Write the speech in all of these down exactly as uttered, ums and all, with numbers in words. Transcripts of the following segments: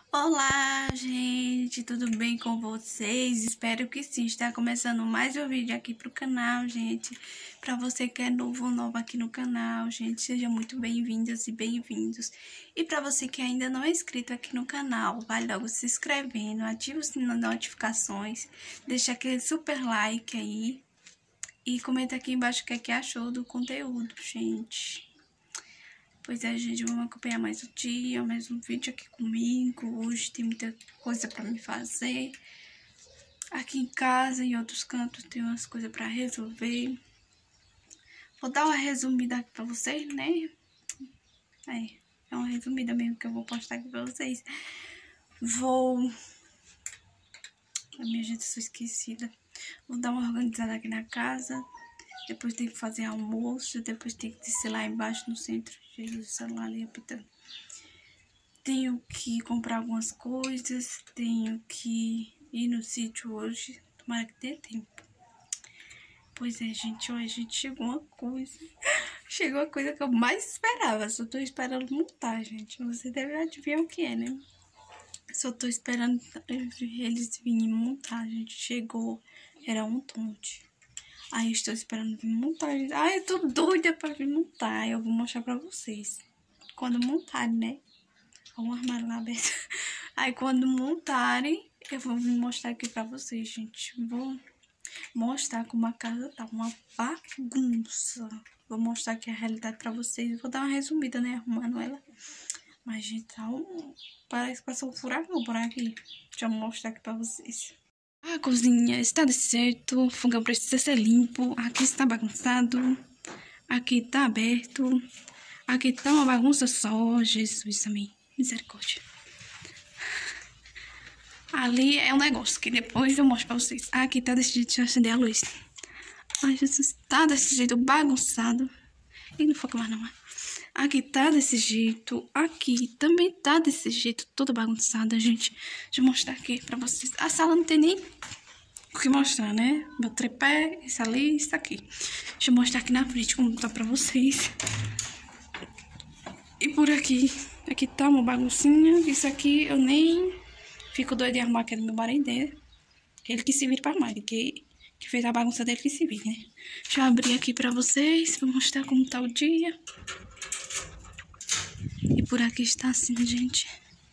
Olá, gente, tudo bem com vocês? Espero que sim. Está começando mais um vídeo aqui pro canal, gente. Para você que é novo ou nova aqui no canal, gente, sejam muito bem-vindas e bem-vindos. E para você que ainda não é inscrito aqui no canal, vai logo se inscrevendo, ativa o sininho das notificações, deixa aquele super like aí e comenta aqui embaixo o que é que achou do conteúdo, gente. Pois é, gente, vamos acompanhar mais um dia, mais um vídeo aqui comigo. Hoje tem muita coisa pra me fazer. Aqui em casa e em outros cantos tem umas coisas pra resolver. Vou dar uma resumida aqui pra vocês, né? É, é uma resumida mesmo que eu vou postar aqui pra vocês. Vou... A minha gente, eu sou esquecida. Vou dar uma organizada aqui na casa. Depois tem que fazer almoço, depois tem que descer lá embaixo no centro. Jesus, o celular ali apitando. Tenho que comprar algumas coisas, tenho que ir no sítio hoje. Tomara que dê tempo. Pois é, gente, olha, gente, chegou uma coisa. Chegou a coisa que eu mais esperava. Só tô esperando montar, gente. Você deve adivinhar o que é, né? Só tô esperando eles virem montar, gente. Chegou, era um tonte. Aí estou esperando vir montar. Ai, eu tô doida pra vir montar. Eu vou mostrar pra vocês. Quando montarem, né? Olha um armário lá aberto. Aí quando montarem, eu vou vir mostrar aqui pra vocês, gente. Vou mostrar como a casa tá uma bagunça. Vou mostrar aqui a realidade pra vocês. Vou dar uma resumida, né? Arrumando ela. Mas, gente, tá um... parece que passou um furacão por aqui. Deixa eu mostrar aqui pra vocês. A cozinha está desse jeito, o fogão precisa ser limpo, aqui está bagunçado, aqui está aberto, aqui está uma bagunça só, Jesus também, misericórdia. Ali é um negócio que depois eu mostro pra vocês. Aqui está desse jeito, deixa eu acender a luz. Ai, Jesus, está desse jeito bagunçado. E não foca mais não. Aqui tá desse jeito, aqui também tá desse jeito, toda bagunçada, gente. Deixa eu mostrar aqui pra vocês. A sala não tem nem o que mostrar, né? Meu tripé, isso ali, isso aqui. Deixa eu mostrar aqui na frente como tá pra vocês. E por aqui, aqui tá uma baguncinha. Isso aqui eu nem fico doida de arrumar, que é do meu marido, né? Ele que se vira pra mais, que, que fez a bagunça dele que se vira, né? Deixa eu abrir aqui pra vocês, pra mostrar como tá o dia. E por aqui está assim, gente.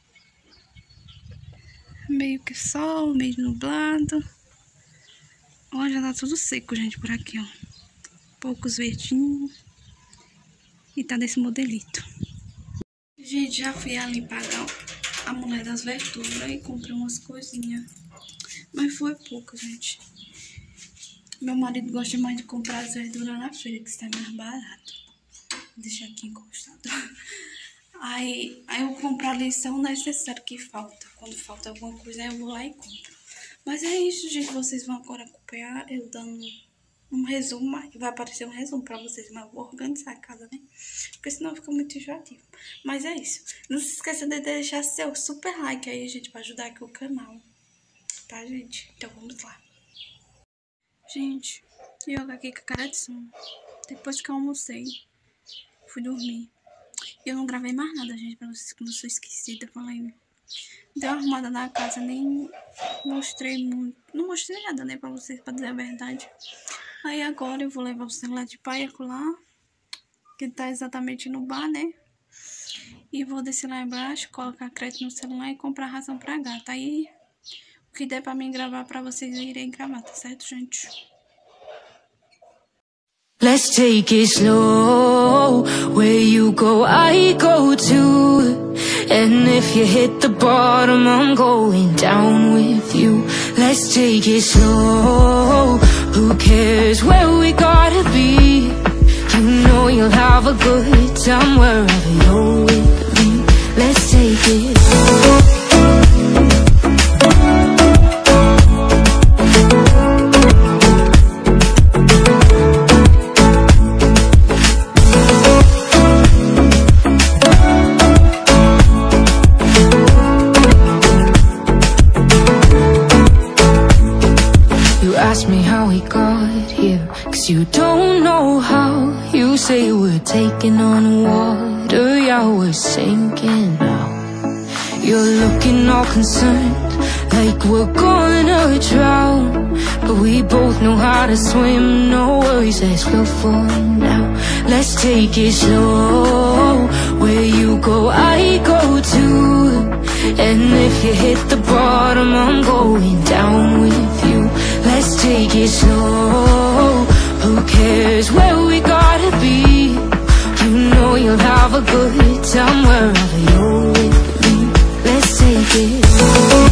Meio que sol, meio nublado. Olha, já tá tudo seco, gente, por aqui, ó. Poucos verdinhos. E tá desse modelito. Gente, já fui ali pagar a mulher das verduras e comprei umas coisinhas. Mas foi pouco, gente. Meu marido gosta mais de comprar as verduras na feira, que está mais barato. Vou deixar aqui encostado. Aí, aí eu compro ali só o necessário que falta. Quando falta alguma coisa, eu vou lá e compro. Mas é isso, gente. Vocês vão agora acompanhar eu dando um resumo. Vai aparecer um resumo pra vocês, mas eu vou organizar a casa, né? Porque senão fica muito enjoativo. Mas é isso. Não se esqueça de deixar seu super like aí, gente, pra ajudar aqui o canal. Tá, gente? Então vamos lá. Gente, eu aqui com a cara de sono. Depois que eu almocei, fui dormir. Eu não gravei mais nada, gente, pra vocês, como eu sou esquecida. Falei, dei uma arrumada na casa, nem mostrei muito. Não mostrei nada, né, pra vocês, pra dizer a verdade. Aí agora eu vou levar o celular de pai lá, que tá exatamente no bar, né? E vou descer lá embaixo, colocar crédito no celular e comprar ração pra gata. Aí, o que der pra mim gravar pra vocês, eu irei gravar, tá certo, gente? Let's take it slow. Where you go, I go too. And if you hit the bottom, I'm going down with you. Let's take it slow. Who cares where we gotta be? You know you'll have a good time wherever you're with me. Let's take it slow. Ask me how we got here, 'cause you don't know how. You say we're taking on water, yeah, we're sinking now. You're looking all concerned, like we're gonna drown, but we both know how to swim. No worries, let's go for now. Let's take it slow. Where you go, I go too. And if you hit the bottom, I'm going down with you. Let's take it slow. Who cares where we gotta be? You know you'll have a good time wherever you're with me. Let's take it slow.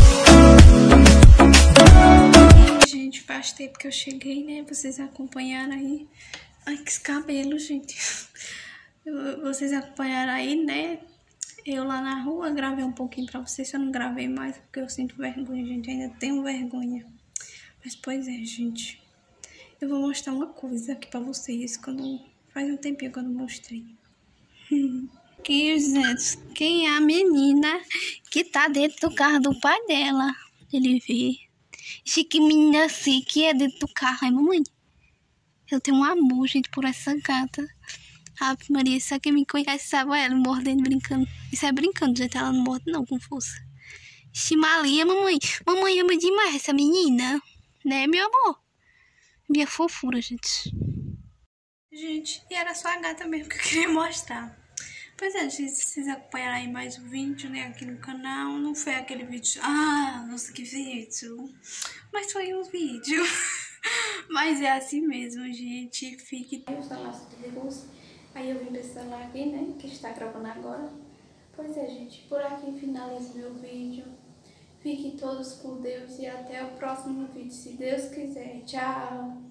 Gente, faz tempo que eu cheguei, né? Vocês acompanharam aí. Ai, que cabelo, gente. Vocês acompanharam aí, né? Eu lá na rua gravei um pouquinho pra vocês. Eu não gravei mais porque eu sinto vergonha, gente. Ainda tenho vergonha. Mas, pois é, gente. Eu vou mostrar uma coisa aqui pra vocês. Quando faz um tempinho que eu não mostrei. Aqui, gente. Quem é a menina que tá dentro do carro do pai dela? Ele vê. Que menina assim que é dentro do carro. Ai, mamãe. Eu tenho um amor, gente, por essa gata. A Maria, só quem me conhece sabe ela mordendo, brincando. Isso é brincando, gente. Ela não morde não, com força. Chimalia, mamãe. Mamãe ama demais essa menina. Né, meu amor? Minha fofura, gente. Gente, e era só a gata mesmo que eu queria mostrar. Pois é, gente, vocês acompanharam aí mais um vídeo, né, aqui no canal. Não foi aquele vídeo... Ah, nossa, que vídeo. Mas foi um vídeo. Mas é assim mesmo, gente. Fique... Eu sou a Laço de Luz. Aí eu vim pra esse celular aqui, né, que está gravando agora. Pois é, gente, por aqui finalizo meu vídeo. Fiquem todos com Deus e até o próximo vídeo, se Deus quiser. Tchau!